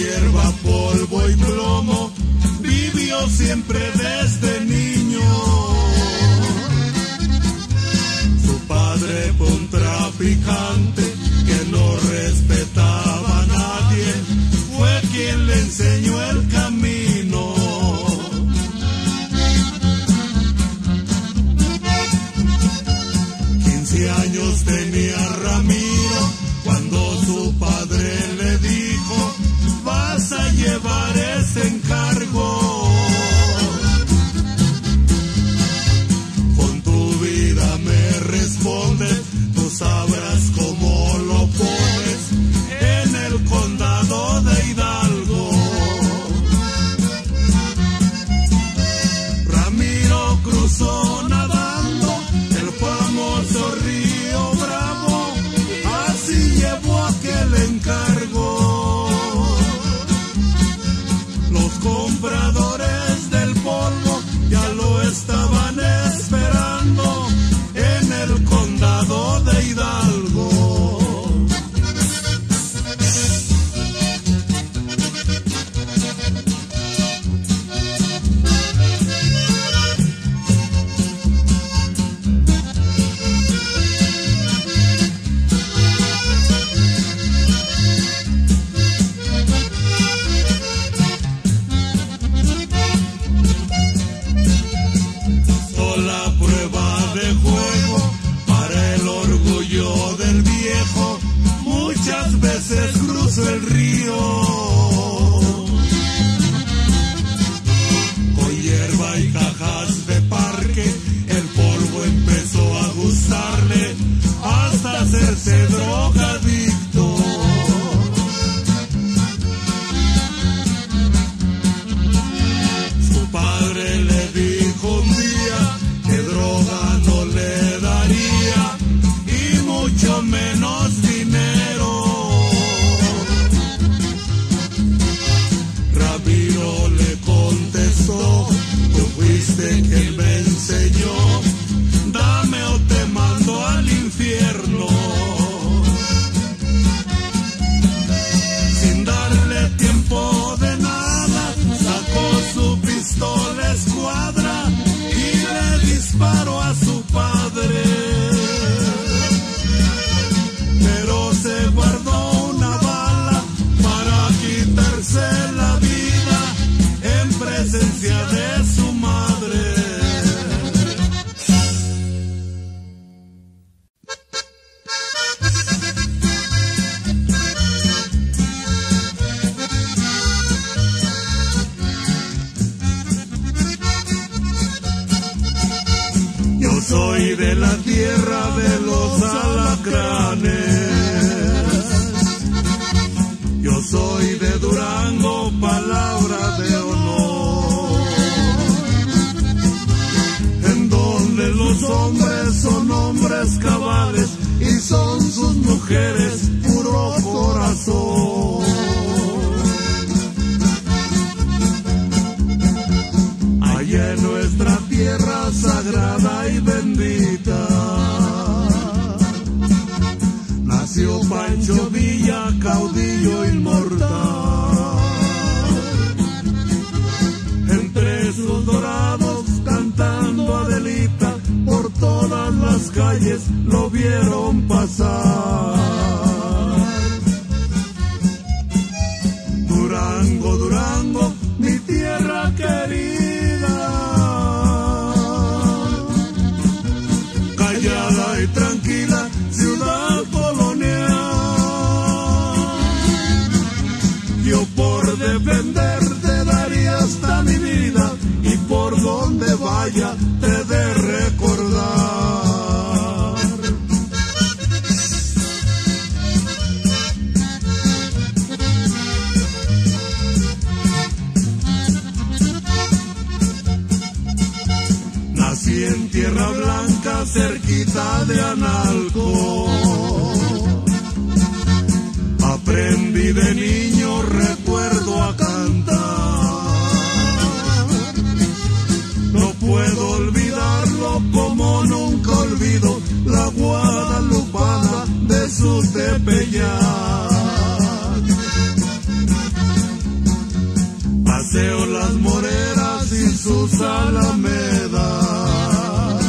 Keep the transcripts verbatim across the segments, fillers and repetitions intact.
hierba, polvo y plomo, vivió siempre desde niño. Su padre fue un traficante que no respetaba a nadie, fue quien le enseñó el camino. quince años tenía Ramiro cuando su padre le dijo: vas a llevar ese encargo. Con tu vida me respondes, tú sabrás cómo lo pones en el condado de Hidalgo. Ramiro cruzó nadando el famoso río Bravo, así llevó aquel encargo. Los compradores del polvo ya lo estaban esperando en el condado de Hidalgo. La prueba de juego para el orgullo del viejo, muchas veces cruzó el río. Con hierba y cajas de parque, el polvo empezó a gustarle hasta hacerse drogadicto. Su padre le dijo un día que droga no le daría y mucho menos dinero. Ramiro le contestó: tú fuiste quien me enseñó, dame o te mando al infierno. Sin darle tiempo de nada, sacó su pistola escuadra y le disparó a su padre. Pero se guardó una bala para quitarse la vida en presencia de su madre. Yo soy de la tierra de los alacranes, yo soy de Durango, palabra de honor, en donde los hombres son hombres cabales y son sus mujeres puro corazón. Allá en nuestra tierra sagrada y bendita nació Pancho Villa, caudillo inmortal. Entre sus dorados cantando Adelita, por todas las calles lo vieron pasar. Durango, Durango, mi tierra querida, callada y tranquila, ciudad colonial. Yo por defenderte daría hasta mi vida y por donde vaya te he de recordar. Nací en Tierra Blanca, cerquita de Analco. Aprendí de niño, recuerdo a cantar. No puedo olvidarlo como nunca olvido la guadalupana de su Tepeyac. paseo las moreras y sus alamedas,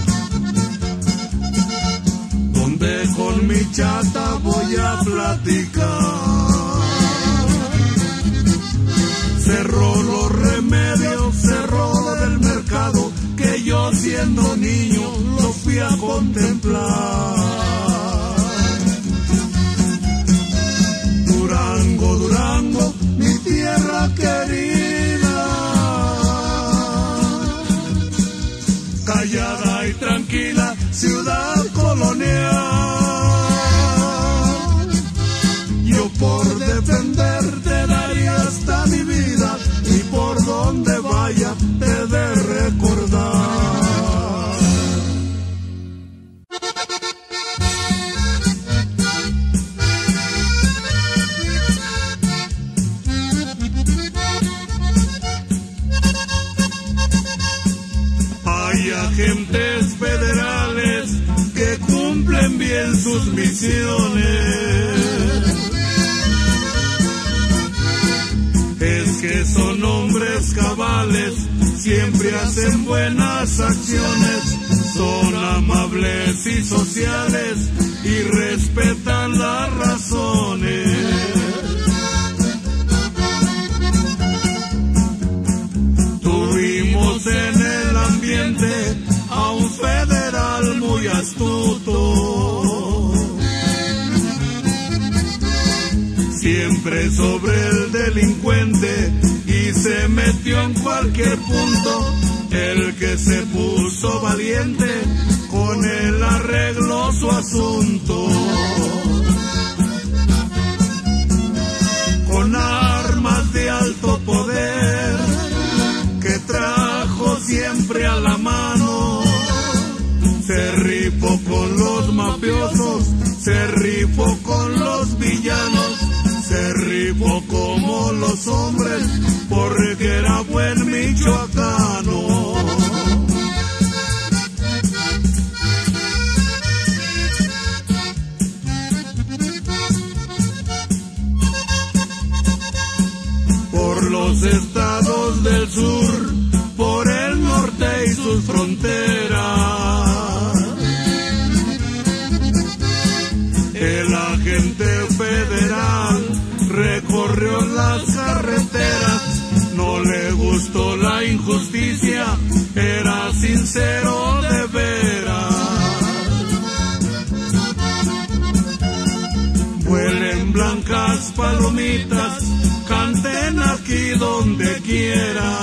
donde con mi chata voy a platicar. Cerró los remedios, cerró del mercado, que yo siendo niño lo fui a contemplar. Durango, Durango, mi tierra querida, callada y tranquila, ciudad colonial. Yo por defenderte daría hasta mi vida, y por donde vaya te he de recordar. Hay agentes federales que cumplen bien sus misiones. Es que son hombres cabales, siempre hacen buenas acciones, son amables y sociales y respetan las razones. Tuvimos en el ambiente a un federal muy astuto, siempre sobre el delincuente, y se metió en cualquier punto. El que se puso valiente, con él arregló su asunto. Con armas de alto poder, que trajo siempre a la mano, se rifó con los mafiosos, se rifó con los villanos, se rifó como los hombres, porque era buen michoacano. Por los estados del sur, por el norte y sus fronteras, el agente federal recorrió las carreteras, no le gustó la injusticia, era sincero de veras. Vuelen blancas palomitas, canten aquí donde quiera,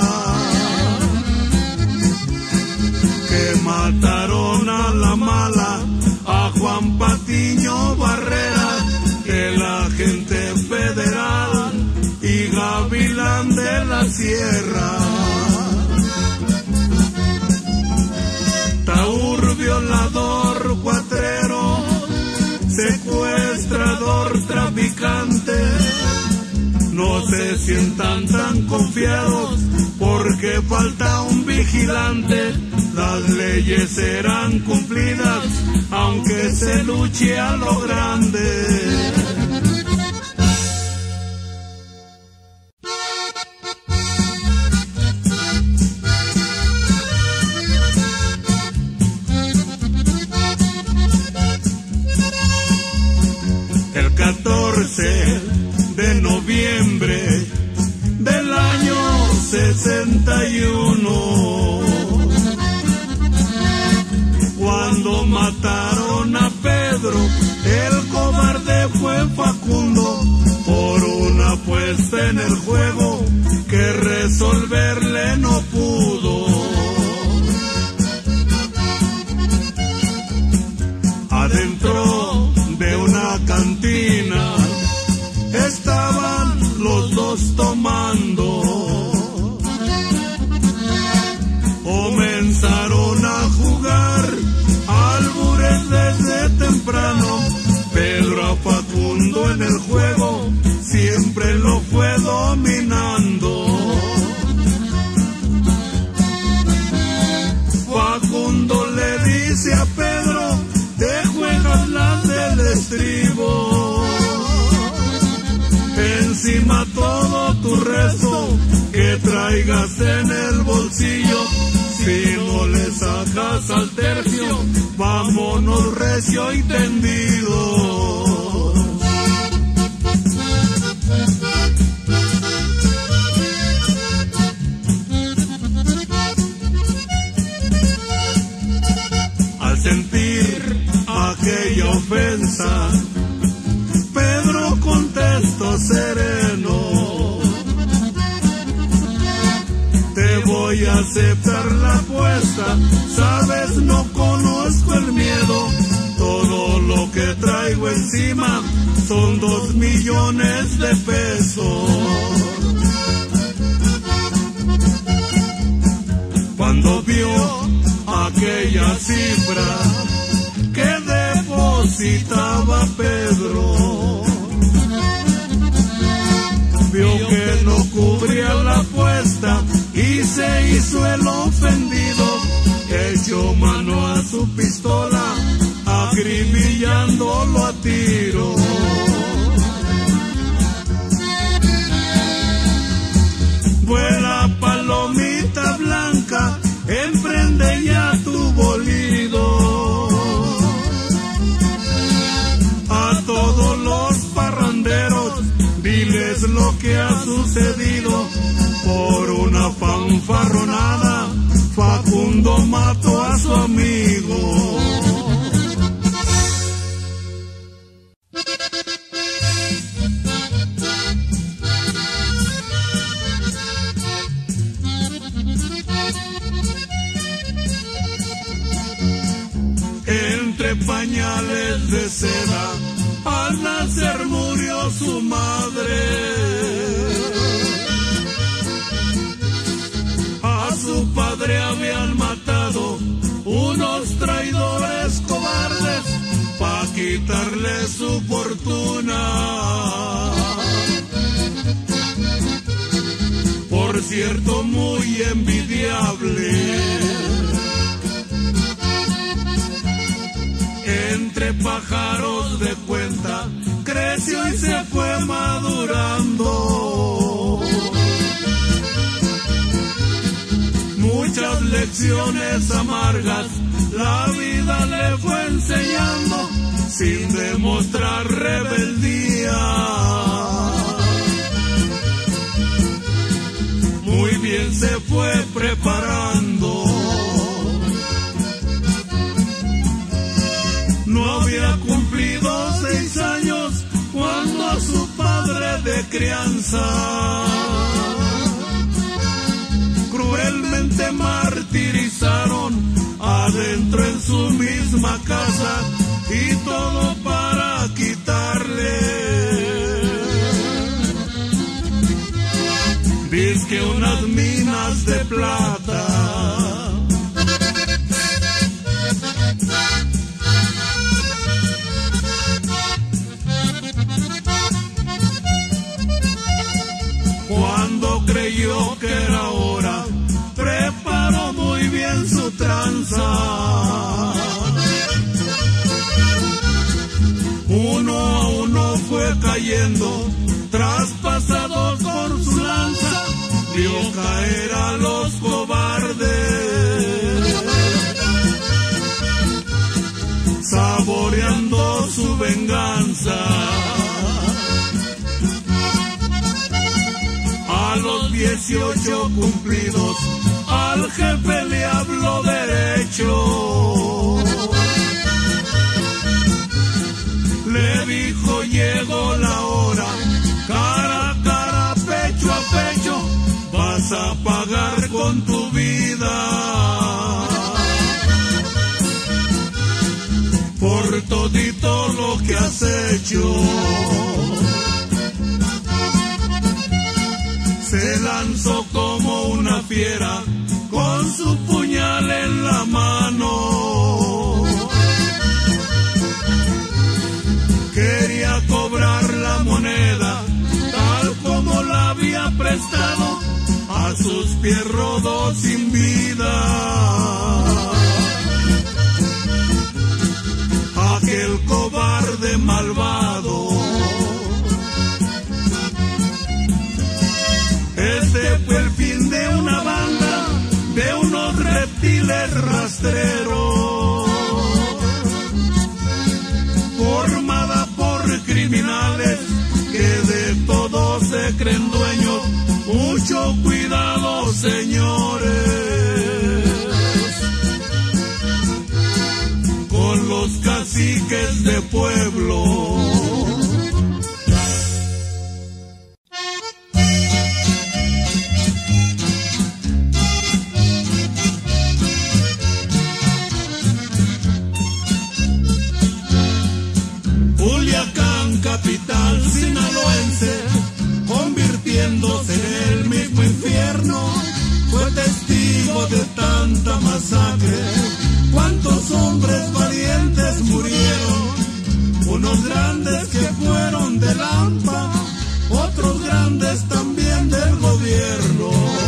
que mataron a la mala, a Juan Patiño Barrera, el agente federal y gavilán de la sierra. Taur, violador, cuatrero, secuestrador, traficante, no se sientan tan confiados, porque falta un vigilante. Las leyes serán cumplidas, aunque se luche a lo grande. El catorce de noviembre del año sesenta y uno, cuando mataron a Pedro, el cobarde fue Facundo, por una apuesta en el juego que resolverle no pudo. Adentro de una cantina estaban los dos tomando, comenzaron a jugar albures desde temprano. Pedro a Facundo en el juego siempre lo fue dominando. Facundo le dice a Pedro: te juegas las del estribo, encima todo tu resto que traigas en el bolsillo. Si no le sacas al tercio, vámonos recio y tendido. Al sentir aquella ofensa, Pedro contestó sereno: te voy a aceptar la apuesta, sabes, no conozco el miedo, todo lo que traigo encima son dos millones de pesos. Cuando vio aquella cifra que depositaba Pedro, vio que no cubría la apuesta y se hizo el ofendido, echó mano a su pistola, acribillándolo a tiro. Vuela palomita blanca, emprende ya tu bolido. A todos los parranderos diles lo que ha sucedido. Por una fanfarronada, Facundo mató a su amigo. Entre pañales de seda, al nacer murió su madre. Su padre habían matado unos traidores cobardes pa' quitarle su fortuna. Por cierto, muy envidiable. Entre pájaros de cuenta creció y se fue madurando. Muchas lecciones amargas la vida le fue enseñando sin demostrar rebeldía. Muy bien se fue preparando. No había cumplido seis años cuando a su padre de crianza cruelmente martirizaron adentro en su misma casa, y todo para quitarle dizque unas minas de plata. Cuando creyó que era hora, preparó muy bien su tranza. Uno a uno fue cayendo, traspasados por su lanza, vio caer a los cobardes, saboreando su venganza. A los dieciocho cumplidos, al jefe le habló derecho. Le dijo: llegó la hora, cara a cara, pecho a pecho, vas a pagar con tu vida por todito lo que has hecho. Se lanzó como una fiera con su puñal en la mano. Quería cobrar la moneda tal como la había prestado, a sus pies rodó sin vida. Aquel cobarde malvado, este fue el fin de una banda, de unos reptiles rastreros, formada por criminales que de todo se creen dueños. Mucho cuidado, señores, con los caciques de pueblo. Culiacán, capital sinaloense, convirtiéndose en el mismo infierno, fue testigo de tanta masacre. Cuántos hombres valientes murieron, unos grandes que fueron del A M P A, otros grandes también del gobierno.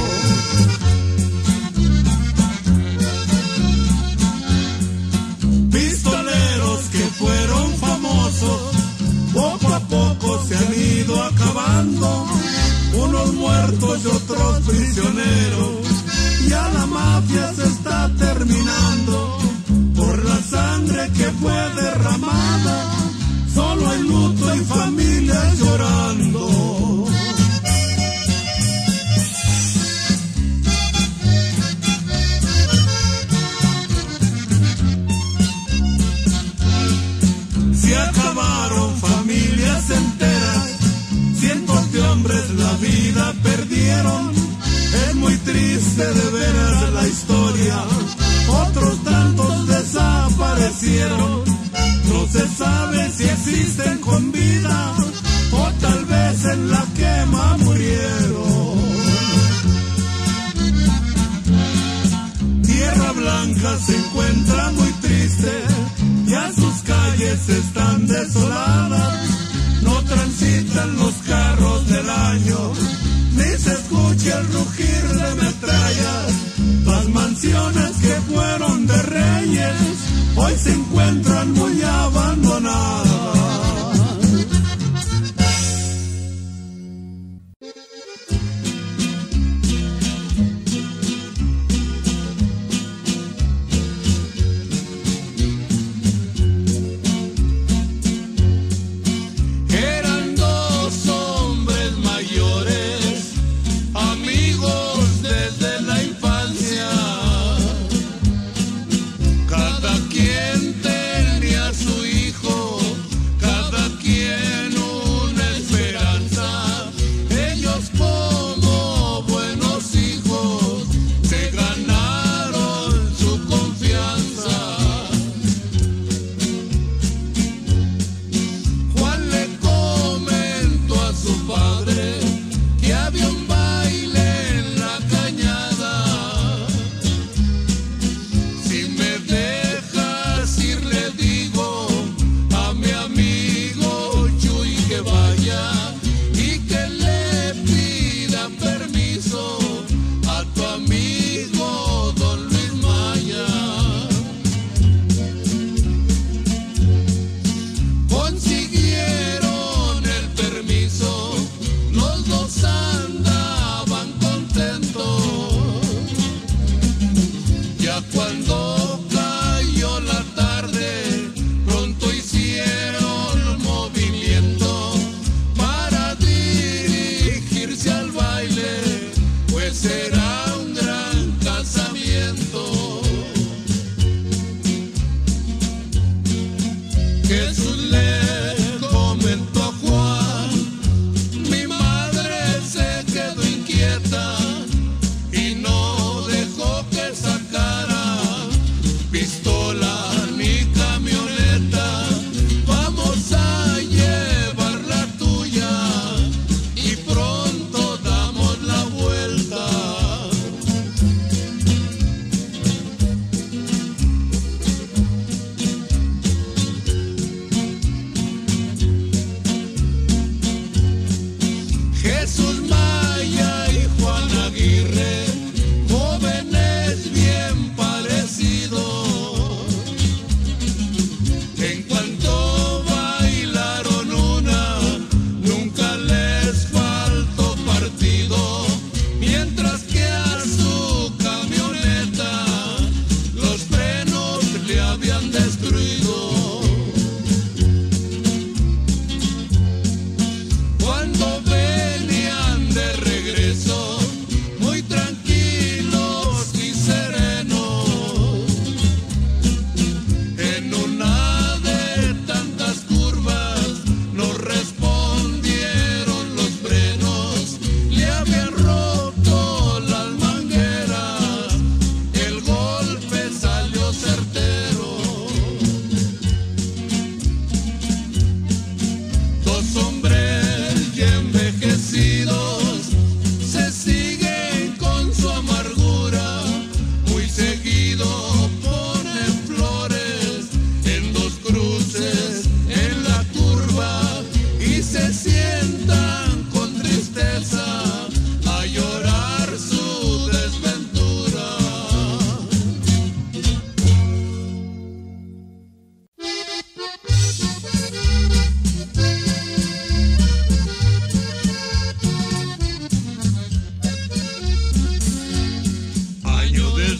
Pistoleros que fueron famosos, poco a poco se han ido acabando, unos muertos y otros prisioneros. Ya la mafia se está terminando por la sangre que fue derramada. Solo hay luto y familias llorando. Se acabaron familias enteras, cientos de hombres la vida perdieron. Es muy triste de ver la historia, otros tantos desaparecieron. No se sabe si existen con vida o tal vez en la quema murieron. Tierra Blanca se encuentra muy triste, ya sus calles están desoladas. No transitan los carros del año, ni se escucha el rugir de metrallas. Las mansiones que fueron de reyes hoy se encuentran muy abandonadas.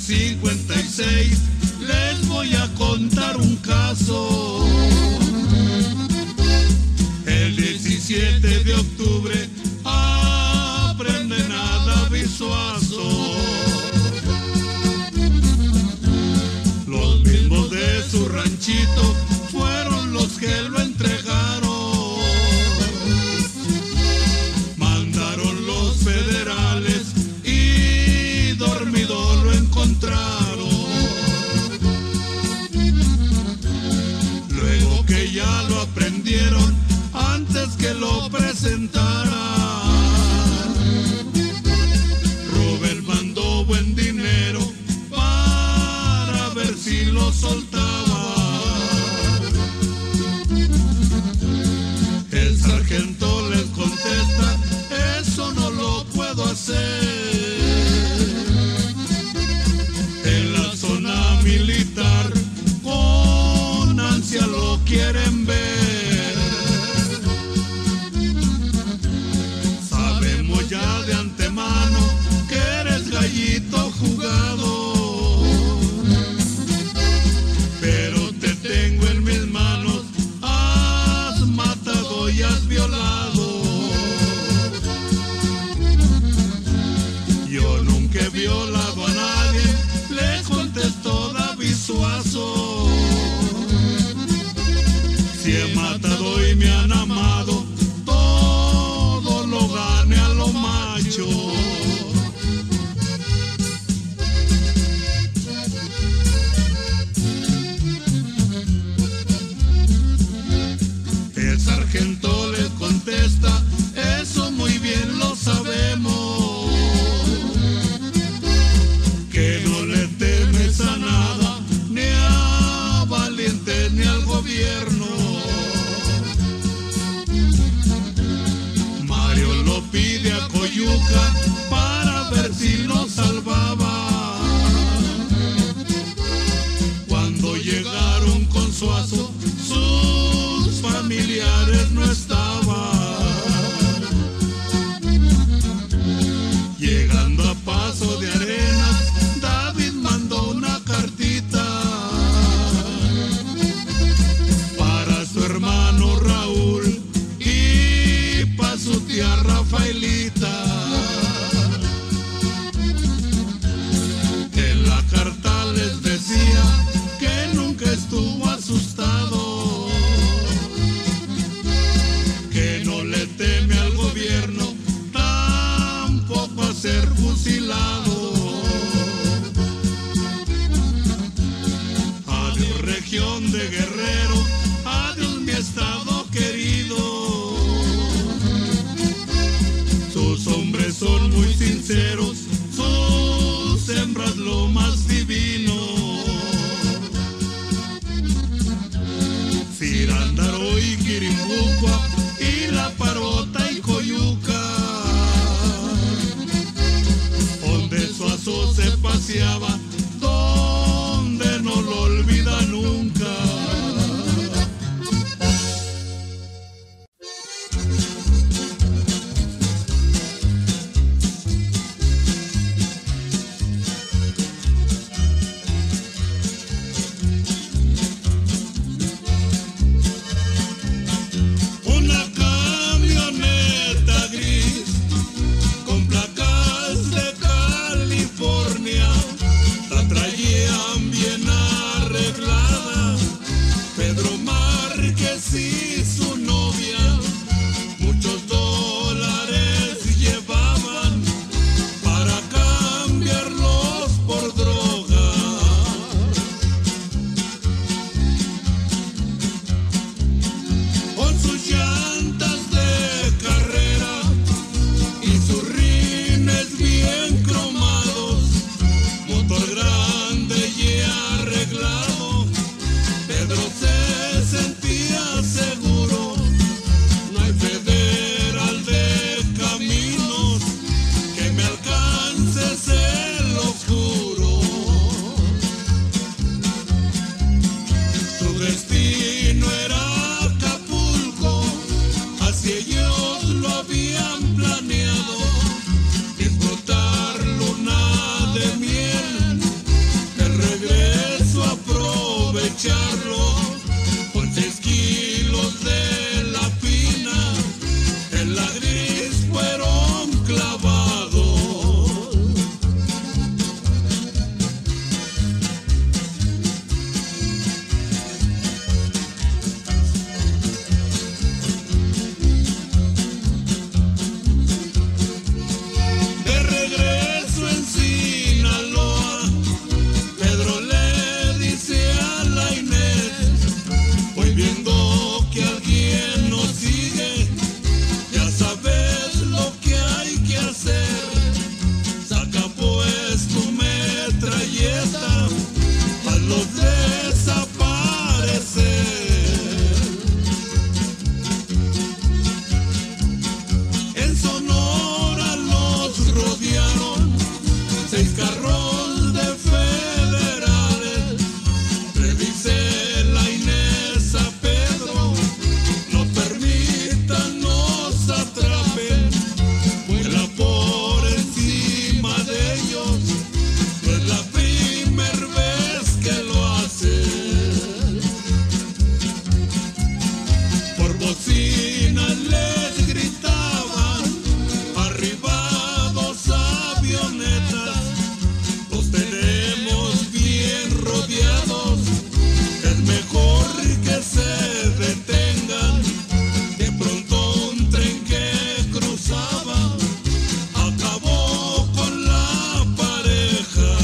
cincuenta y seis les voy a contar un caso. El diecisiete de octubre aprenden a David Suazo. Los mismos de su ranchito fueron los que lo entregaron. Mandaron los federales y dormido lo encontraron. Luego que ya lo aprendieron, antes que lo presentaran, Rubén mandó buen dinero para ver si lo soltaba. El sargento les contesta: eso no lo puedo hacer. En la zona militar con ansia lo quieren ver. Sabemos ya de antemano que eres gallito jugado, pero te tengo en mis manos. Has matado y has violado. Yo nunca he violado a nadie, le contestó David Suazo. Si he matado y me han amado, todo lo gane a lo macho. El sargento les contesta: eso muy bien lo sabemos, que no le temes a nada, ni a valientes ni al gobierno. Mario lo pide a Coyuca para ver si lo salvaba. Cuando llegaron con Suazo, sus familiares no estaban. Llegando a Paso de Arenas, David mandó una cartita para su hermano Raúl y para su tía Rafaelita. En la carta les decía que nunca estuvo asustado, que no le teme al gobierno, tampoco a ser fusilado. Adiós región de Guerrero, adiós mi estado querido. Sus hombres son muy sinceros, sus hembras lo más divino. Cirándaro y Quirimbucua y La Parota y Coyuca, cocharlo con seis kilos de la fina, en la gris fueron clavados. De regreso en Sinaloa, Pedro le dice a la Inés: voy viendo que alguien nos sigue, ya sabes lo que hay que hacer. Saca pues tu metralleta, hazlos desaparecer. En Sonora los rodearon seis carros de federales. Le dice la Inés a Pedro: no permitan nos atrapen, vuela por encima de ellos, no es la primer vez que lo hace. Por bocinas les gritaban: arriba dos avionetas, los tenemos bien rodeados, es mejor que se detengan. De pronto un tren que cruzaba acabó con la pareja.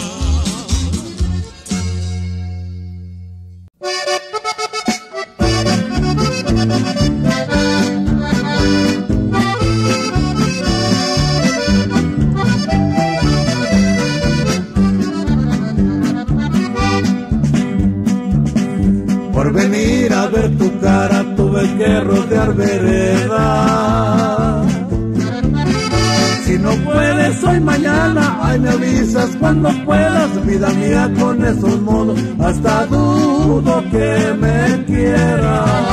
Por venir a ver tu cara tuve que rodear vereda. Si no puedes hoy, mañana, ay, me avisas cuando puedas. Vida mía, con esos modos hasta dudo que me quieras.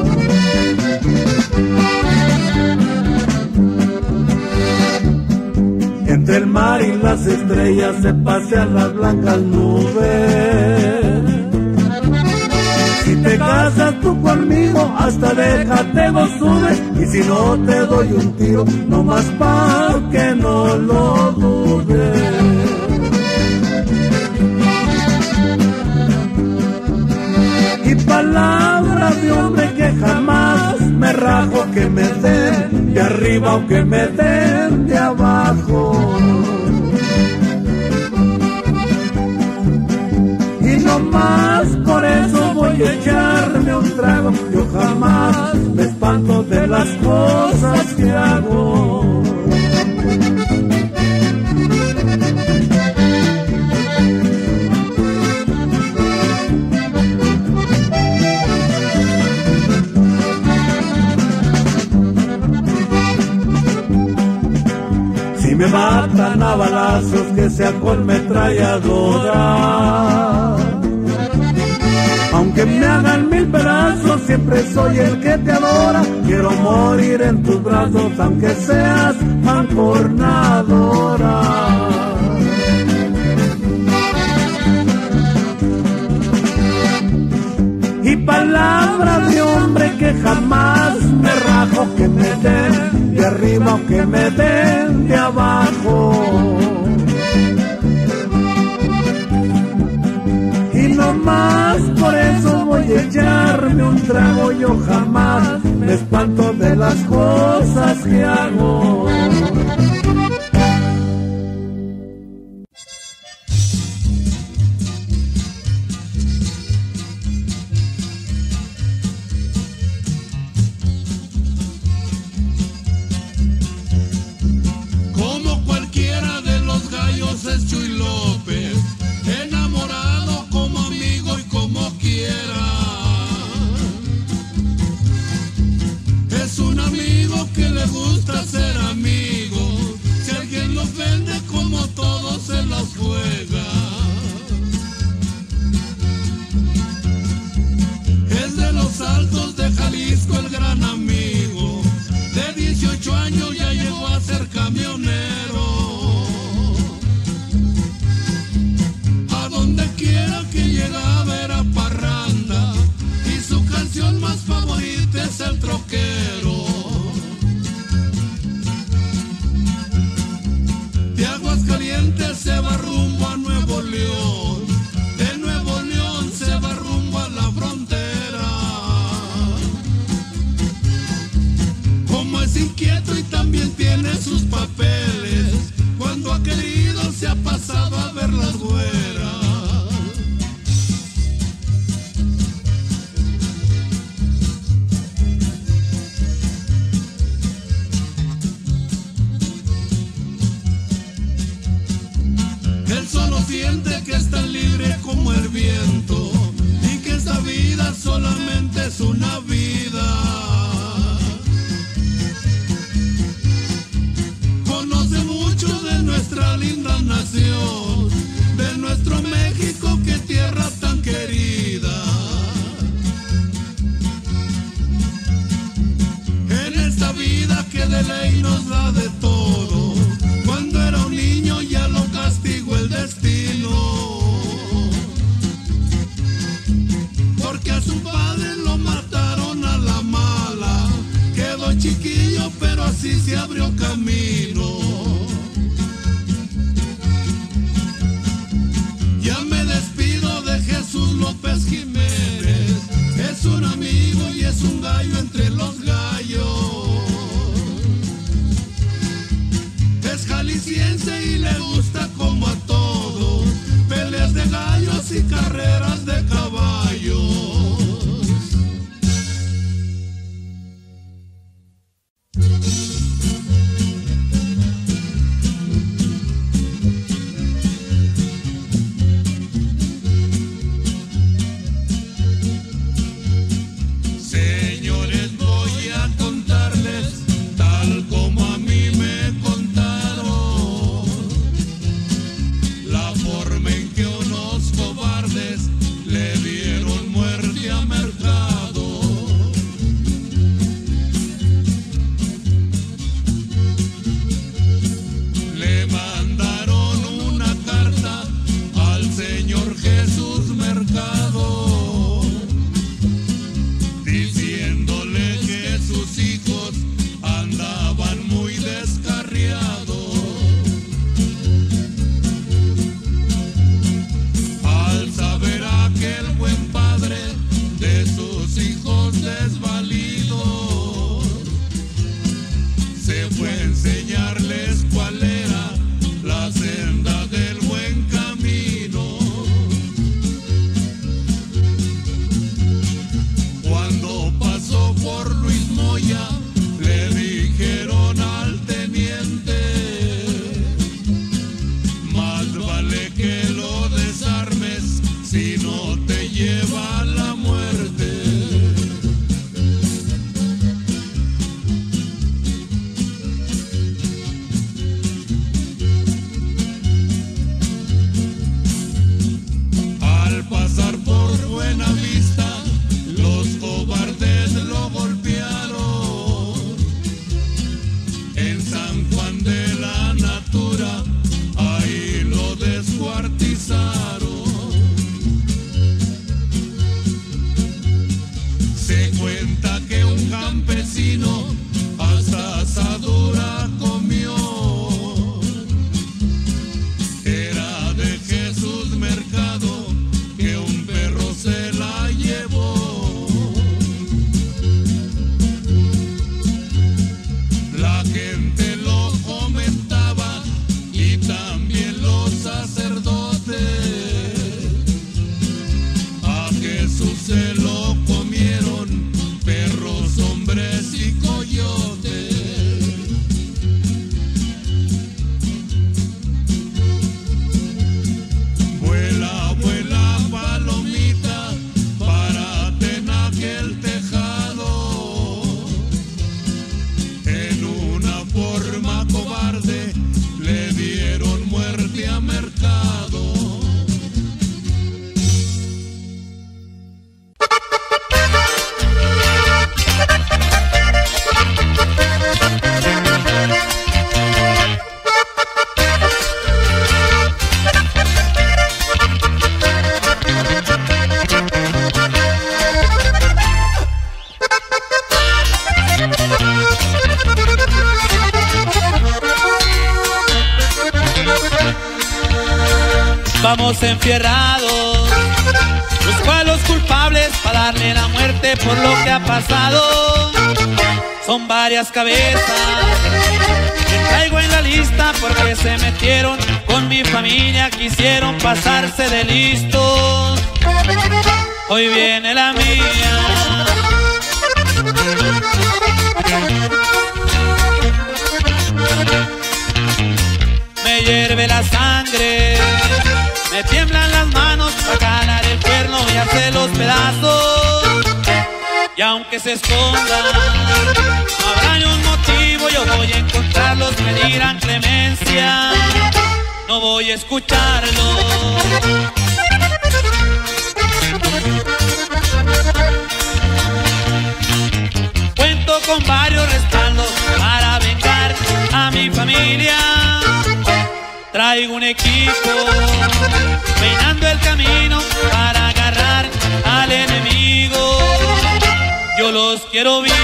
Entre el mar y las estrellas se pasean las blancas nubes. Si te casas tú conmigo, hasta déjate no subes. Y si no te doy un tiro, no más pa' que no lo dudes. Y palabras de hombre que jamás me rajo, que me den de arriba o que me den de abajo. Y no más por eso voy a echarme un trago. Yo jamás me espanto de las cosas que hago. Si me matan a balazos, que sea con metralladora. Aunque me hagan mil pedazos, siempre soy el que te adora. Quiero morir en tus brazos, aunque seas mancornadora. Y palabras de hombre que jamás me rajo, que me den de arriba o que me den de abajo. Y no más por eso voy a echarme un trago. Yo jamás me espanto de las cosas que hago. Como cualquiera de los gallos es Chuy López, enamorado como amigo y como quiera. Es un amigo que le gusta ser amigo, siente que es tan libre como el viento y que esta vida solamente es una vida. Conoce mucho de nuestra linda nación, de nuestro México, qué tierra tan querida. En esta vida que de ley nos da de todo, cuando era un niño ya lo castigó el destino, porque a su padre lo mataron a la mala. Quedó chiquillo pero así se abrió camino. Ya me despido de Jesús López Jiménez, es un amigo y es un gallo entre los gallos. Es jalisciense y le gusta como a todos peleas de gallos y carreras de caballos. Señores, voy a contarles tal como a mí me contaron la forma en que unos cobardes le dieron muerte a Mercado. Le mandaron una carta al señor Jesús Mercado, diciéndole que sus hijos andaban muy descarriados. Al saber aquel buen padre de sus hijos desvalidos, se fue a enseñarles cuál era la senda del buen camino. Cuando pasó por Luis Moya, le dijeron al teniente: más vale que lo desarmes si no te lleva a la muerte. Al pasar por Buenavista, los cobardes lo golpearon. En San Juan de la Natura, ahí lo descuartizaron. Se cuenta que un campesino hasta asadura comió. Era de Jesús Mercado, que un perro se la llevó. La gente lo comentaba y también los sacerdotes. A Jesús se lo comieron perros, hombres y coyotes. Vuela, vuela, palomita, párate en aquel tejado. En una forma cobarde le dieron muerte a Mercado. Vamos enfierrados, busco a los culpables para darle la muerte por lo que ha pasado. Son varias cabezas que traigo en la lista porque se metieron con mi familia, quisieron pasarse de listos. Hoy viene la mía. Me hierve la sangre me tiemblan las manos para calar el cuerno y hacer los pedazos. Y aunque se escondan, no habrá ni un motivo, yo voy a encontrarlos, me dirán clemencia, no voy a escucharlos. Cuento con varios respaldos para vengar a mi familia. Traigo un equipo peinando el camino para agarrar al enemigo. Yo los quiero vivos.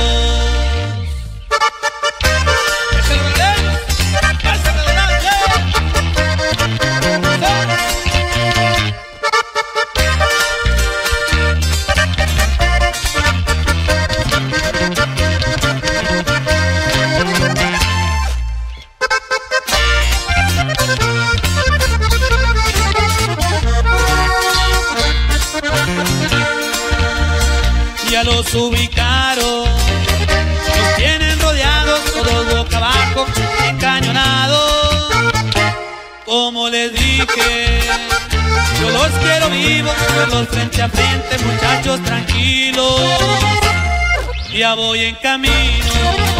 Ya los ubicaron, los tienen rodeados, todos boca abajo, encañonados. Como les dije, yo los quiero vivos, verlos frente a frente, muchachos tranquilos. Ya voy en camino.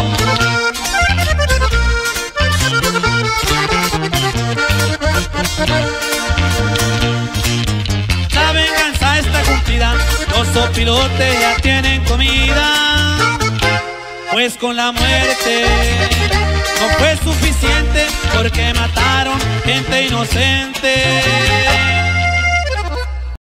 La venganza está cumplida, los sopilotes ya tienen comida. Pues con la muerte no fue suficiente, porque mataron gente inocente.